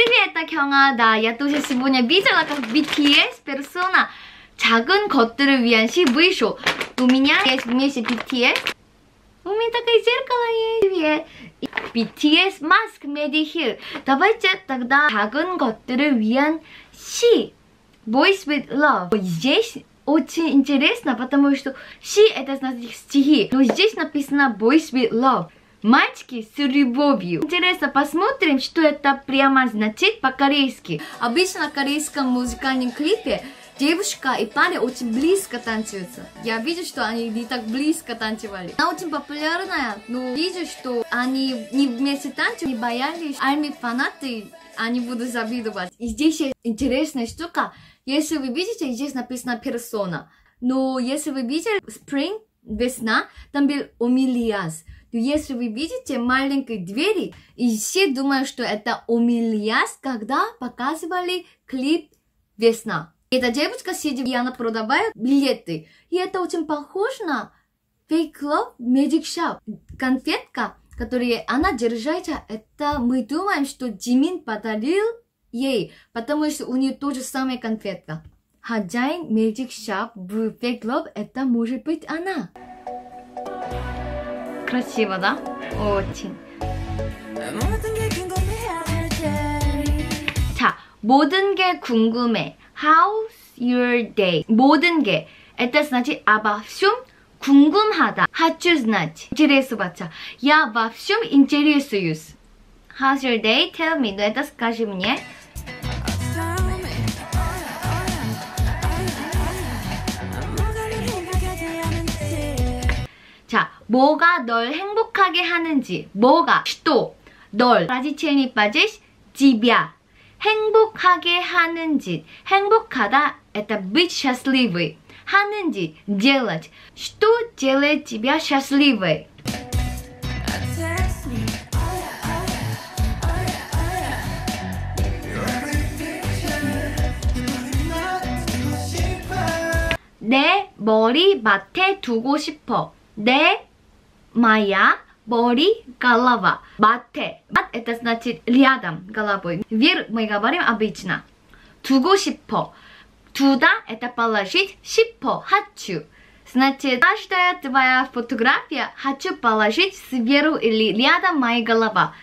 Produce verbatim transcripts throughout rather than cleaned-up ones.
Привет, 경아다. Я тоже сегодня видела, как би ти эс персона 작은 것들을 위한 시 вышел. У меня есть вместе би ти эс. У меня такое зеркало есть. би ти эс Mask Made Here. Давайте тогда 작은 것들을 위한 시. Boys with Love. Здесь очень интересно, потому что 시 это значит стихи. Но здесь написано Boys with Love. Мальчики с любовью. Интересно, посмотрим, что это прямо значит по-корейски. Обычно в корейском музыкальном клипе девушка и парень очень близко танцуются. Я вижу, что они не так близко танцевали. Она очень популярная, но вижу, что они не вместе танцуют, не боялись. Армии фанаты, они будут завидовать. И здесь есть интересная штука. Если вы видите, здесь написано персона. Но если вы видите Spring, весна, там был Омильяс. Если вы видите маленькие двери, и все думают, что это Омильяс, когда показывали клип «Весна». Эта девочка сидит, и она продавает билеты. И это очень похоже на Fake Love Magic Shop. Конфетка, которую она держит, это мы думаем, что Jimin подарил ей, потому что у нее тоже самая конфетка. хозяин Magic Shop в Fake Love, это может быть она. красиво, да? очень. 자, 모든 게 궁금해. How's your day? 모든 게. Это значит обо всем 궁금하다. хочу знать. интересоваться. Я во всем интересуюсь. How's your day? Tell me. Ну, это скажи мне. 자, 뭐가 널 행복하게 하는지. 뭐가, что, 널, 라지체니 빠지시, 집이야. 행복하게 하는 짓. 행복하다, это быть счастливой. 하는 짓, делать. Что делает тебя счастливой? 내 머리 맡에 두고 싶어. 내 моя 머리 голова. Мате. Мат это значит рядом головой. Вер мы говорим обычно. 두고 싶어. 두다 это положить. 싶어. хочу. Значит, каждая твоя фотография хочу положить сверху или рядом моей голова.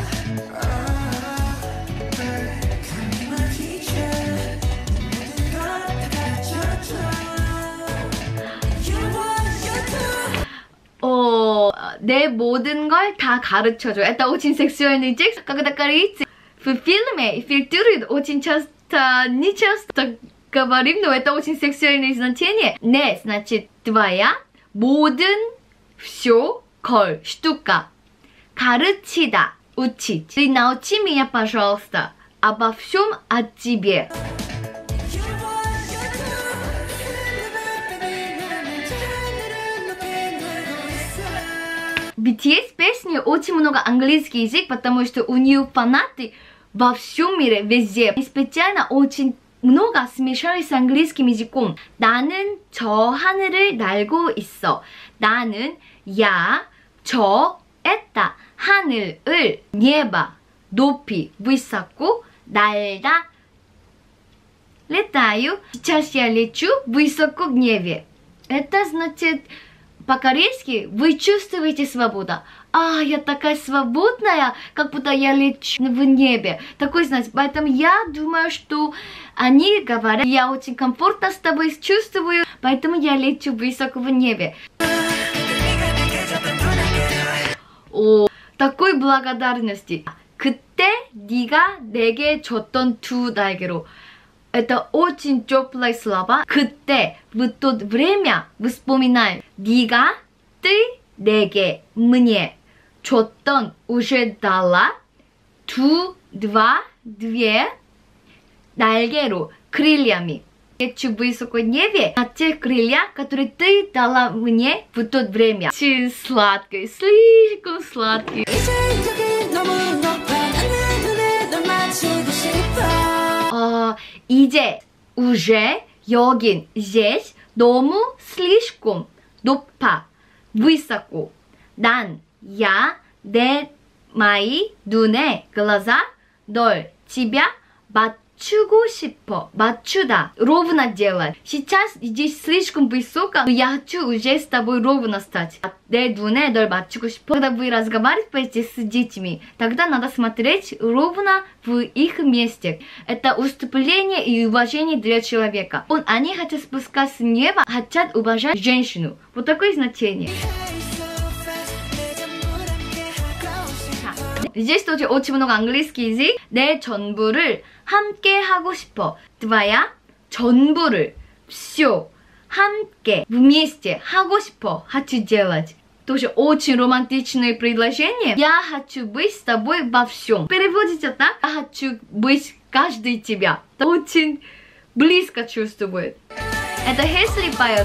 어, 내 모든 걸 다 가르쳐줘. Это очень сексуальный текст. Когда говорится в фильме, фильтрует очень часто, не часто говорим, но это очень сексуальное значение. 내 значит твоя, 모든, все, 걸, штука. 가르치다, учить. Ты научи меня, пожалуйста, обо всем о тебе. би ти эс песни очень много английский язык, потому что у нее фанаты во всем мире, везде. И специально очень много смешали с английским языком. 나는 저 하늘을 날고 있어. 나는 я, 저, это, 하늘을, небо, 높이, высоко, 날다, летаю. Сейчас я лечу высоко в небе. Это значит... По-корейски вы чувствуете свободу. А, я такая свободная, как будто я лечу в небе. Такой, знаете, поэтому я думаю, что они говорят, я очень комфортно с тобой чувствую, поэтому я лечу высоко в небе. О, такой благодарности. 그때 네가 내게 줬던 두 날개로. Это очень теплые слова. 그때, в то время, вспоминай. 네가, ты, 내게, мне, 줬던, уже дала, 두, два, две, 날개로, крыльями. Лечу высоко в небе на тех крыльях, которые ты дала мне в то время. Очень сладкий, слишком сладкий. 어, 이제, уже, 여긴, здесь, 너무, слишком, 높아, высоко. 난, я, 내, мои, 눈에, глаза, 널, тебя 맞추고 싶어. 맞추다. ровно делать. Сейчас здесь слишком высоко, но я хочу уже с тобой ровно стать. 내 눈에 널 맞추고 싶어. Когда вы разговариваете с детьми, тогда надо смотреть ровно в их месте. Это уступление и уважение для человека. Он, они хотят спускаться с неба, хотят уважать женщину. Вот такое значение. Здесь тоже очень много английский язык. 내 전부를 함께 하고 싶어. твоя 전부를 все 함께 вместе 하고 싶어. хочу делать. Тоже очень романтичное предложение. Я хочу быть с тобой во всем. Переводится так. Я хочу быть каждый тебя. Это очень близко чувствует. Это Hesley поет.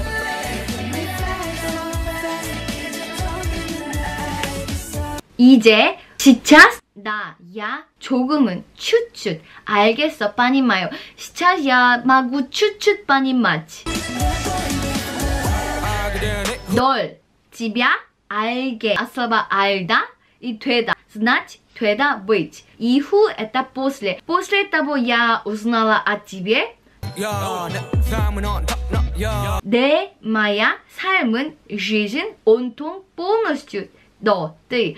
이제 сейчас 나, я, 조금은, чуть-чуть. 알겠어, понимаю. Сейчас я могу чуть-чуть понимать. 널, тебя, 알게. от слова 알다 и 되다. Знать, 되다, быть. 이후 это после. После того я узнала о тебе. 내, моя, 삶은, жизнь, 온통, полностью. 너, ты.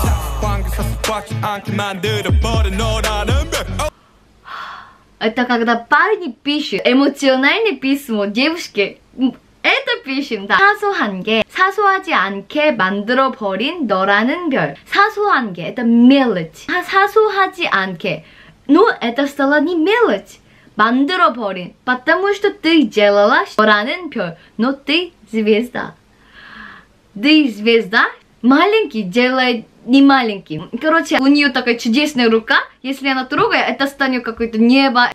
Это когда парни пишут эмоциональное письмо девушке. Это пишем, да. 사소한 게 사소하지 않게 만들어버린 너라는 별. 사소한 게 это мелочь. 사소하지 않게. Но это стало не мелочь. 만들어버린. Потому что ты делала 너라는 별. Но ты звезда. Ты звезда. Маленький делает не маленьким. Короче, у нее такая чудесная рука. Если она трогает, это станет какое-то небо.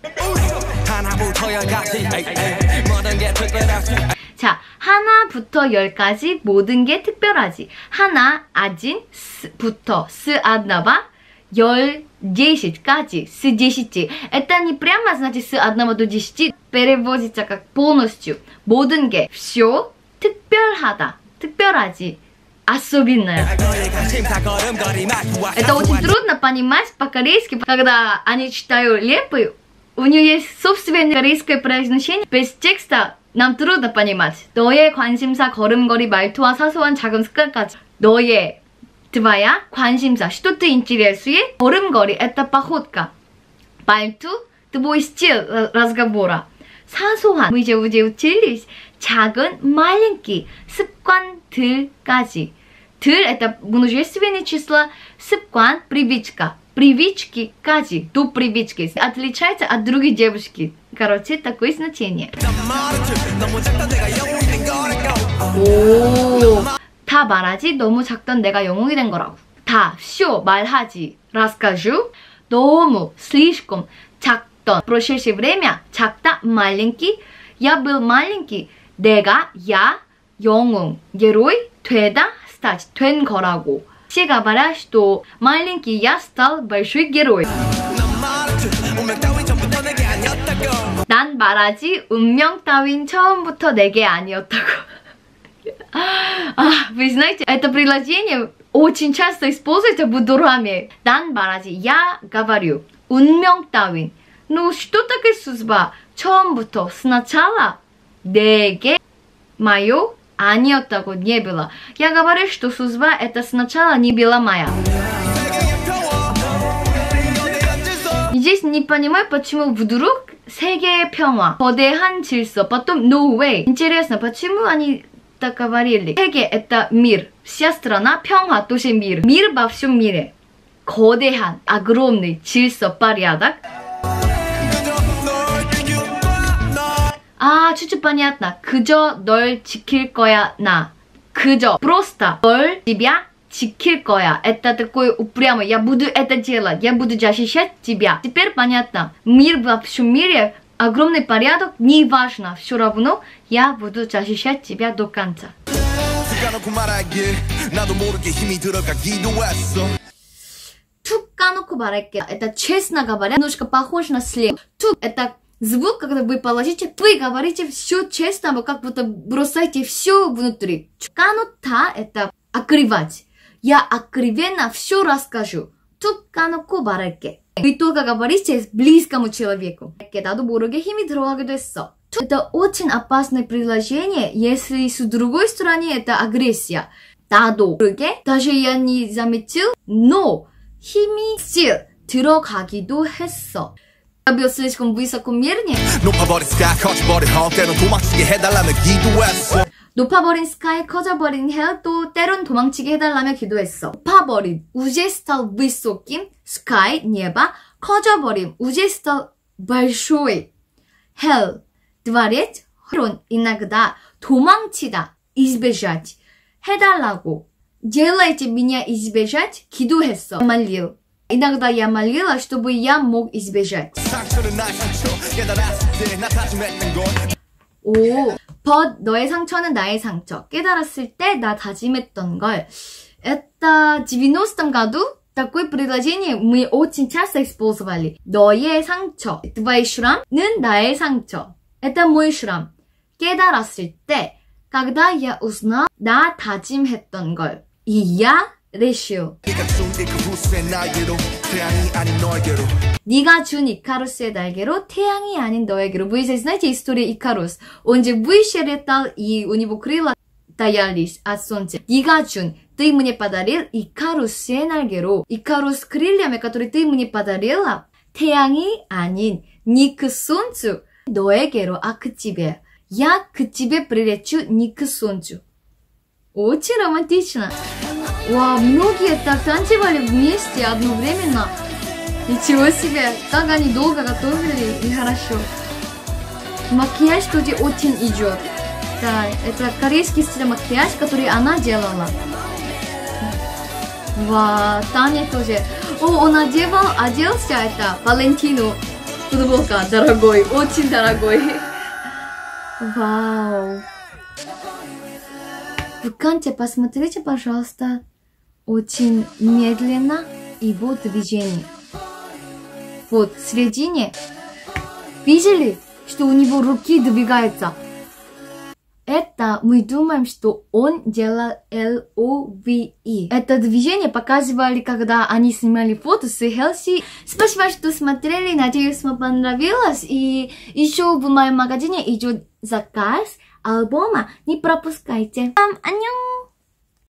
자, 하나부터 열까지 모든 게 특별하지. 하나, один, 부터, с одного, 열, десят까지, с десяти. Это не прямо значит с одного до десяти. переводится как полностью. 모든 게, все, 특별하다, 특별하지. особенное. Это очень трудно понимать по-корейски, когда они читают рэпы. У нее есть собственное корейское произношение. Без текста нам трудно понимать. 너의 관심사, 걸음걸이, 말투와 사소한 작은 습관까지. 너의, твоя, 관심사, что ты интересует, 걸음걸이, это походка. 말투, твой стиль разговора. 사소한, мы 이제 уже учились. 작은, маленький, 습관들까지. 들, это множественное число, 습관, привычка. Привычки-까지, до привычки. Отличается от других девушки. Короче, такое значение. 오, 다 말하지. 너무 작던 내가 영웅이 된 거라고. 다, все, 말하지. расскажу. 너무, слишком, 작던. прошедшее время, 작다, маленький. Я был маленький. 내가, я, 영웅, герой, 되다, стать, 된 거라고. Все говорят, что маленький я стал большой герой. 난 말하지, 운명 따윈 처음부터 내게 아니었다고. а, вы знаете, это предложение очень часто используется в драме. 난 말하지, я говорю, 운명 따윈. Ну, что такое судьба? 처음부터, сначала, 내게, мое, 아니었다고, не было. Я говорю, что судьба это сначала не была моя. Здесь не понимаю, почему вдруг 세계의 평화, 거대한 질서, потом no way. Интересно, почему они так говорили? 세계 это мир, вся страна, 평화 тоже мир. Мир во всем мире. 거대한, огромный, 질서, порядок. 아, чуть-чуть понятно. 그저 널 지킬 거야, 나. 그저, просто. 널, тебя, 지킬 거야. Это такое упрямое. Я буду это делать. Я буду защищать тебя. Теперь понятно. Мир во всем мире, огромный порядок, не важно. Все равно я буду защищать тебя до конца. 툭 까놓고 말할게. Это честно говоря, немножко похоже на слив. 툭, это звук, когда вы положите, вы говорите все честно, вы как будто бросаете все внутри. 까놓다 это открывать. Я откровенно все расскажу. 툭 까놓고 말할게. И только говорить близкому человеку. 나도 모르게 힘이 들어가기도 했어. Это очень опасное предложение, если с другой стороны это агрессия. 나도 모르게, даже я не заметил, но 힘이 still 들어가기도 했어. Бил слишком высокомерный. 높아버린 스카이 커져버린 헬 때론 도망치게 해달라며 기도했어. 높아버린 스카이 커져버린 헬 또 때론 도망치게 해달라며 기도했어. 높아버린 уже стал высоким sky небо 커져버린 уже стал большой hell дворец 론 иногда 도망치다 избежать 해달라고 делайте меня избежать 기도했어. молил. иногда я молила, чтобы я мог избежать. 오, but 너의 상처는 나의 상처. 깨달았을 때 나 다짐했던 걸. Это девяностом году такое предложение мы очень часто использовали. 너의 상처. твой шрам은 나의 상처. Это мой шрам. 깨달았을 때, когда я узнал, 나 다짐했던 걸. И я решил. 네가 준 이카루스의 날개로 태양이 아닌 너에게로. Вы же знаете историю Икарус? Он же выше летал, и у него крылья таялись от солнца. 네가 준, ты мне подарил 이카루스의 날개로. 이카루스 крыльями, которые ты мне подарила, 태양이 아닌 не к солнцу, 너에게로, а к тебе. Я к тебе прилечу не к солнцу. Очень романтично. Вау, многие так танцевали вместе одновременно. Ничего себе, как они долго готовили и хорошо. Макияж тоже очень идет. Да, это корейский стиль макияж, который она делала. Вау, Таня тоже. О, он одевал, оделся это, Валентину. Футболка дорогой, очень дорогой. Вау. В конце посмотрите, пожалуйста, очень медленно его движение. Вот, в середине. Видели, что у него руки двигаются? Это мы думаем, что он делал эл о ви и. Это движение показывали, когда они снимали фото с Хелси. Спасибо, что смотрели. Надеюсь, вам понравилось. И еще в моем магазине идет заказ альбома. Не пропускайте. Ан녕!